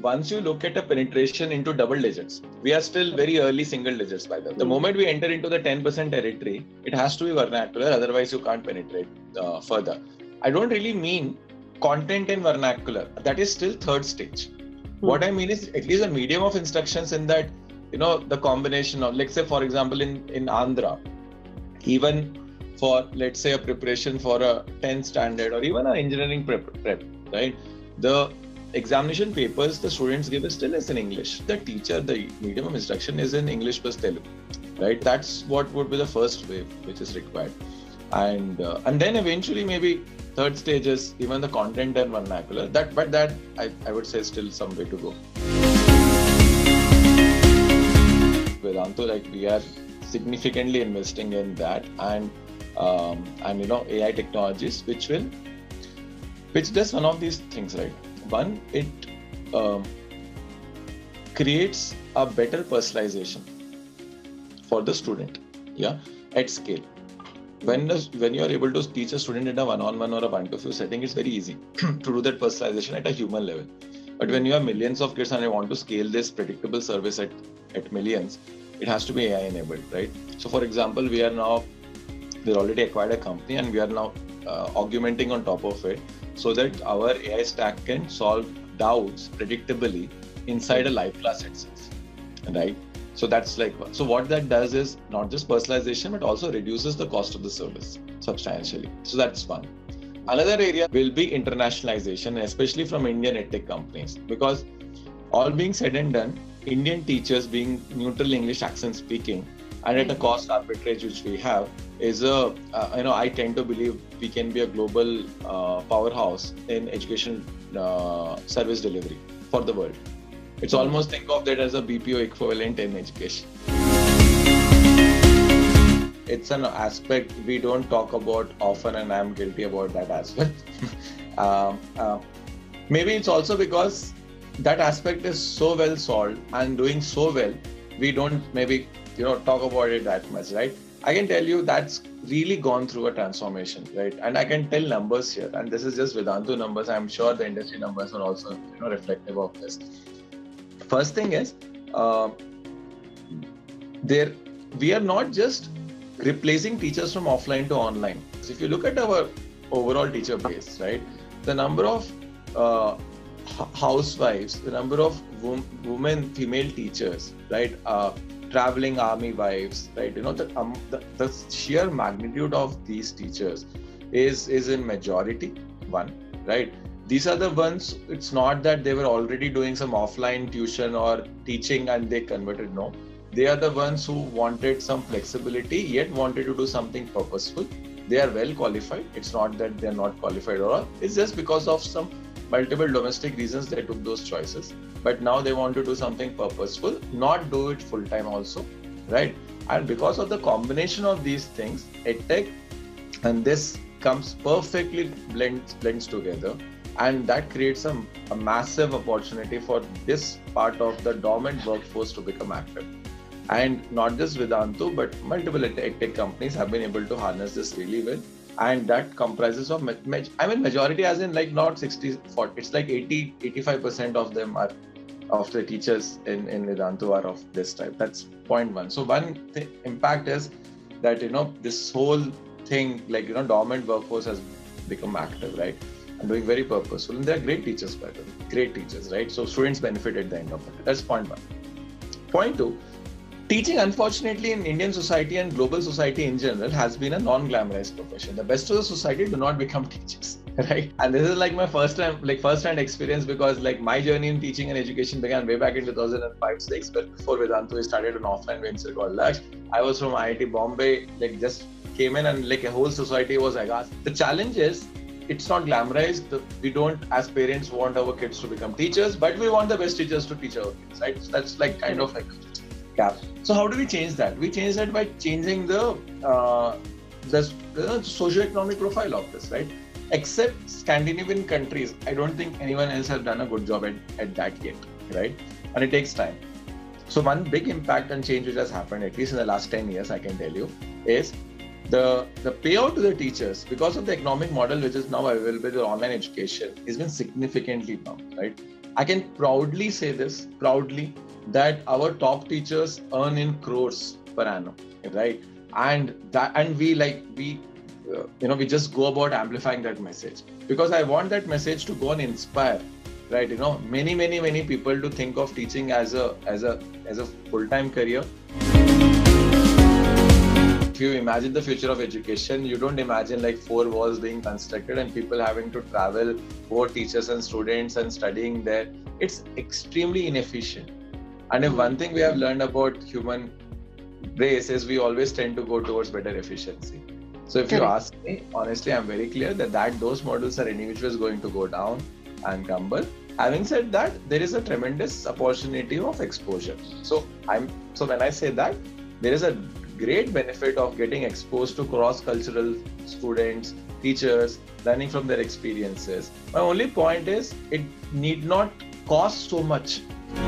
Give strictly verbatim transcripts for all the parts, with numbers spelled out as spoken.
once you look at a penetration into double digits, we are still very early single digits by the way. The moment we enter into the ten percent territory, it has to be vernacular, otherwise you can't penetrate uh, further. I don't really mean content in vernacular. That is still third stage. Hmm. What I mean is at least a medium of instructions in that, you know, the combination of, let's say, for example, in, in Andhra, even for, let's say, a preparation for a tenth standard or even an engineering prep, prep, right? The examination papers the students give is still is in English. The teacher, the medium of instruction is in English plus Telugu, right? That's what would be the first wave which is required. And uh, and then eventually maybe third stage is even the content and vernacular. That, but that I, I would say still some way to go. Vedantu, like we are significantly investing in that, and um, and you know A I technologies, which will, which does one of these things, right? One, it um, creates a better personalization for the student, yeah, at scale. When the, when you are able to teach a student in a one-on-one or a one-to-few setting, it's very easy to do that personalization at a human level. But when you have millions of kids and I want to scale this predictable service at, at millions, it has to be A I enabled, right? So for example, we are now, we've already acquired a company and we are now uh, augmenting on top of it so that our A I stack can solve doubts predictably inside a live class itself, right? So that's like, so what that does is not just personalization, but also reduces the cost of the service substantially. So that's one. Another area will be internationalization, especially from Indian edtech companies, because all being said and done, Indian teachers being neutral English accent speaking and at a cost arbitrage which we have is a, uh, you know, I tend to believe we can be a global uh, powerhouse in education uh, service delivery for the world. It's almost think of that as a B P O equivalent in education. It's an aspect we don't talk about often, and I'm guilty about that as well. um, uh, maybe it's also because that aspect is so well solved and doing so well, we don't maybe, you know, talk about it that much, right? I can tell you that's really gone through a transformation, right? And I can tell numbers here, and this is just Vedantu numbers. I'm sure the industry numbers are also, you know, reflective of this. First thing is, uh, there we are not just replacing teachers from offline to online. So if you look at our overall teacher base, right, the number of uh, housewives, the number of wom- women, female teachers, right, uh, traveling army wives, right, you know, the, um, the the sheer magnitude of these teachers is is in majority one, right. These are the ones, it's not that they were already doing some offline tuition or teaching and they converted, no. They are the ones who wanted some flexibility, yet wanted to do something purposeful. They are well qualified. It's not that they're not qualified at all. It's just because of some multiple domestic reasons they took those choices. But now they want to do something purposeful, not do it full time also, right? And because of the combination of these things, EdTech and this comes perfectly blends, blends together. And that creates a, a massive opportunity for this part of the dormant workforce to become active. And not just Vedantu, but multiple tech companies have been able to harness this really well. And that comprises of, I mean, majority as in like not sixty forty, it's like eighty, eighty-five percent of them are, of the teachers in, in Vedantu are of this type. That's point one. So one th- impact is that, you know, this whole thing, like, you know, dormant workforce has become active, right? And doing very purposeful. And they're great teachers, by the way, great teachers, right? So students benefit at the end of it. That's point one. Point two, teaching, unfortunately, in Indian society and global society in general has been a non-glamorized profession. The best of the society do not become teachers, right? And this is like my first time, like first-hand experience, because like my journey in teaching and education began way back in two thousand five six, but before Vedantu, we started an offline venture called Laksh. I was from I I T Bombay, like just came in and like a whole society was aghast. The challenge is, it's not glamorized. We don't, as parents, want our kids to become teachers, but we want the best teachers to teach our kids, right? So that's like kind of like a gap. So how do we change that? We change that by changing the uh, the, the socio-economic profile of this, right? Except Scandinavian countries, I don't think anyone else has done a good job at, at that yet, right? And it takes time. So one big impact and change which has happened, at least in the last ten years, I can tell you, is The, the payout to the teachers, because of the economic model which is now available with online education, has been significantly down, right? I can proudly say this, proudly, that our top teachers earn in crores per annum, right? And that, and we like, we, uh, you know, we just go about amplifying that message, because I want that message to go and inspire, right? You know, many, many, many people to think of teaching as a, as a, as a full-time career. If you imagine the future of education, you don't imagine like four walls being constructed and people having to travel, both teachers and students, and studying there. It's extremely inefficient. And if one thing we have learned about human race is we always tend to go towards better efficiency. So if Correct. You ask me, honestly, I'm very clear that, that those models are any which way going to go down and crumble. Having said that, there is a tremendous opportunity of exposure. So I'm so when I say that, there is a great benefit of getting exposed to cross-cultural students, teachers, learning from their experiences. My only point is it need not cost so much.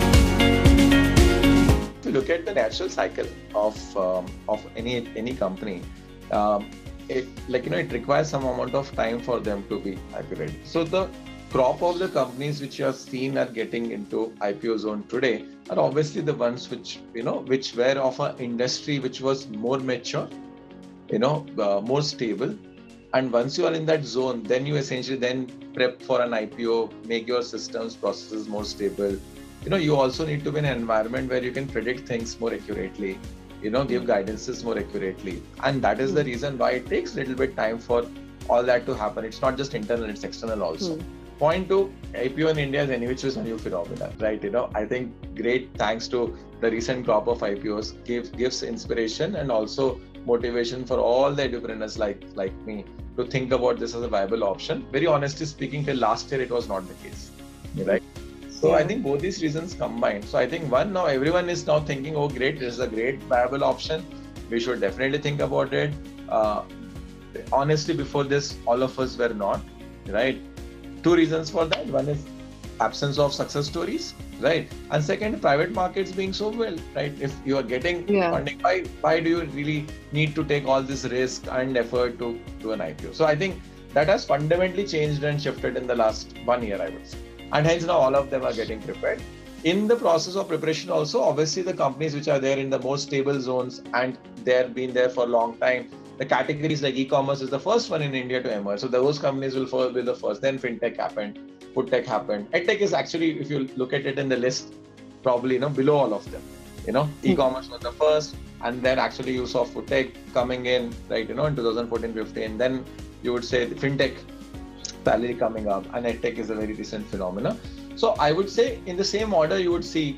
If you look at the natural cycle of um, of any any company, um, it like you know it requires some amount of time for them to be accurate. So the crop of the companies which you have seen are getting into I P O zone today are obviously the ones which you know which were of an industry which was more mature, you know, uh, more stable. And once you are in that zone, then you essentially then prep for an I P O, make your systems, processes more stable. You know, you also need to be in an environment where you can predict things more accurately, you know, give guidances more accurately. And that is the reason why it takes a little bit time for all that to happen. It's not just internal, it's external also. Mm. Point two, I P O in India is any which is a new phenomenon, right? You know, I think great thanks to the recent crop of I P Os gives gives inspiration and also motivation for all the edupreneurs like like me to think about this as a viable option. Very honestly speaking, till last year it was not the case, right? So yeah. I think both these reasons combined. So I think one, now everyone is now thinking, oh great, this is a great viable option. We should definitely think about it. Uh, honestly, before this, all of us were not, right? Two reasons for that. One is absence of success stories, right? And second, private markets being so well, right? If you are getting yeah. funding, why, why do you really need to take all this risk and effort to do an I P O? So I think that has fundamentally changed and shifted in the last one year, I would say. And hence now all of them are getting prepared. In the process of preparation also, obviously the companies which are there in the most stable zones and they've been there for a long time, the categories like e-commerce is the first one in India to emerge. So those companies will first be the first. Then fintech happened, food tech happened. EdTech is actually, if you look at it in the list, probably you know below all of them. You know, mm-hmm. e-commerce was the first, and then actually you saw food tech coming in, right? You know, in twenty fourteen fifteen. Then you would say the fintech salary coming up, and EdTech is a very recent phenomena. So I would say in the same order you would see,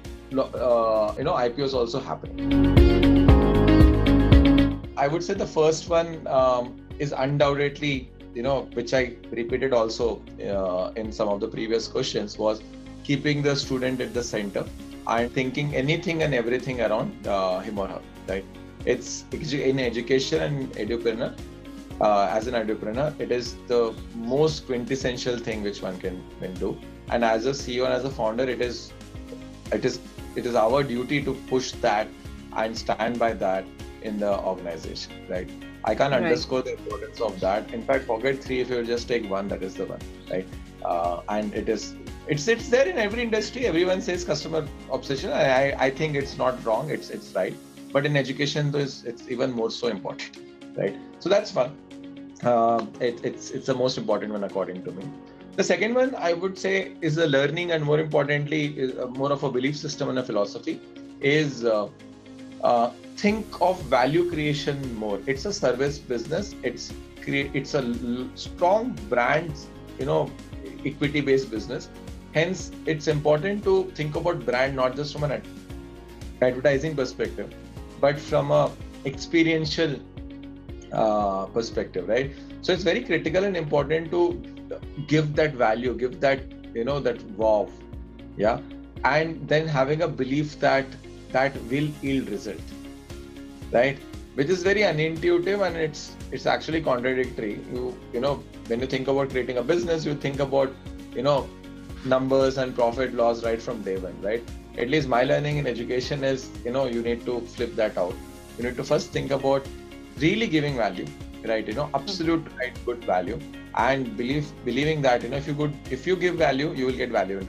uh, you know, I P Os also happening. I would say the first one um, is undoubtedly, you know, which I repeated also uh, in some of the previous questions, was keeping the student at the center and thinking anything and everything around uh, him or her, right? It's in education and edupreneur, uh, as an edupreneur, it is the most quintessential thing which one can, can do. And as a C E O and as a founder, it is, it is, it is our duty to push that and stand by that in the organization, right? I can't right. underscore the importance of that. In fact, forget three, if you just take one, that is the one, right? Uh, and it is, it's it's there in every industry. Everyone says customer obsession. I I think it's not wrong. It's it's right. But in education, it's it's even more so important, right? So that's one. Uh, it, it's it's the most important one according to me. The second one I would say is the learning, and more importantly, is more of a belief system and a philosophy. Is uh, uh, think of value creation more. It's a service business. It's create. It's a l- strong brand, you know, equity-based business. Hence, it's important to think about brand not just from an ad- advertising perspective, but from a experiential uh, perspective, right? So it's very critical and important to give that value, give that, you know, that wow, yeah, and then having a belief that that will yield result, right? Which is very unintuitive, and it's it's actually contradictory. You you know, when you think about creating a business, you think about, you know, numbers and profit loss right from day one, right? At least my learning in education is, you know, you need to flip that out. You need to first think about really giving value, right? You know, absolute right, good value, and believe believing that, you know, if you good if you give value, you will get value in return.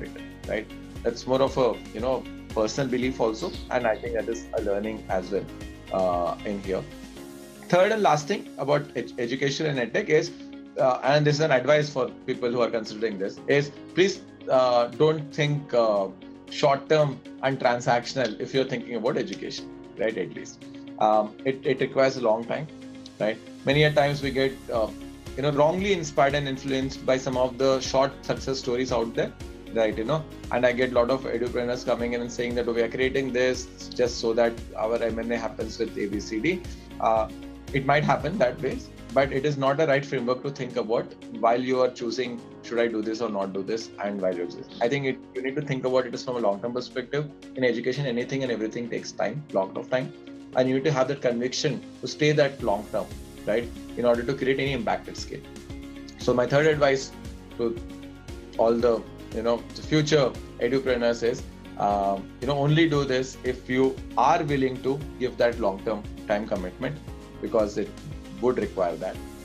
right? That's more of a, you know, personal belief also, and I think that is a learning as well uh, in here. Third and last thing about ed- education and edtech is, uh, and this is an advice for people who are considering this, is please uh, don't think uh, short term and transactional if you're thinking about education, right? At least um, it, it requires a long time, right? Many a times we get uh, you know wrongly inspired and influenced by some of the short success stories out there, right? You know, and I get a lot of edupreneurs coming in and saying that, oh, we are creating this just so that our M and A happens with A B C D. Uh, it might happen that way, but it is not the right framework to think about while you are choosing, should I do this or not do this, and while you're choosing. I think it, you need to think about it as from a long-term perspective. In education, anything and everything takes time, lot of time, and you need to have that conviction to stay that long-term, right, in order to create any impact at scale. So my third advice to all the, you know, the future edupreneurs is, um, you know, only do this if you are willing to give that long-term time commitment, because it would require that.